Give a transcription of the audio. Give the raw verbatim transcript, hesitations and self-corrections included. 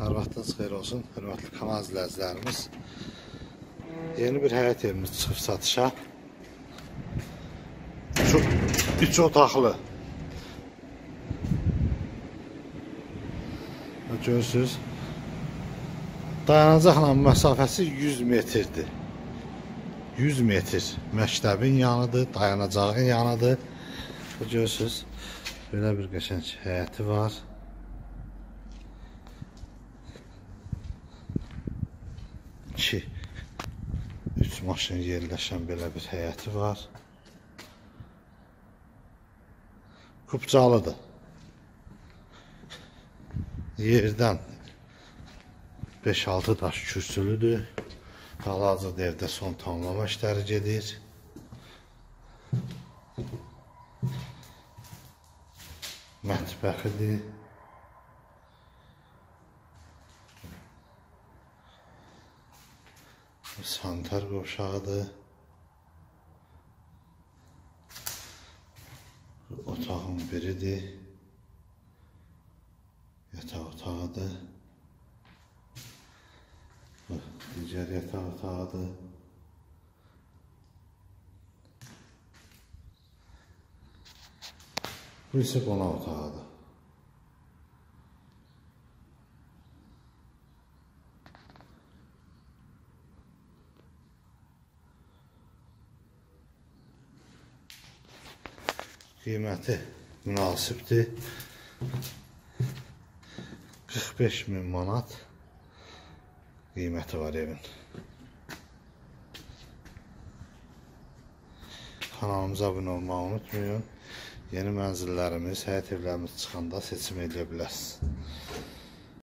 Hər vaxtınız xeyir olsun, hörmətli kanal izləyicilərimiz. Yeni bir həyət evimiz çıxıb satışa. üç otaqlı. Görürsünüz. Dayanacaqla məsafəsi yüz metrdir. yüz metr məktəbin yanıdır, dayanacağın yanıdır. Görürsünüz. Belə bir qəşəng həyəti var. iki üç maşın yerləşən belə bir həyəti var. Kupcalıdır. Yerdən beş altı daş kürsülüdür. Hal-hazırda evdə son tamamlama işləri gedir. Mətbəxidir. Sanitar qovşağıdır. Otağın biridir. Yataq otağıdır. Digər yataq otağıdır. Bu isə qonaq otağıdır. Qiyməti münasibdir. qırx beş min manat qiyməti var evin. Kanalımıza abunə olmağı unutmayın. Yeni mənzillərimiz, həyət evlərimiz çıxanda seçim edə bilərsiniz.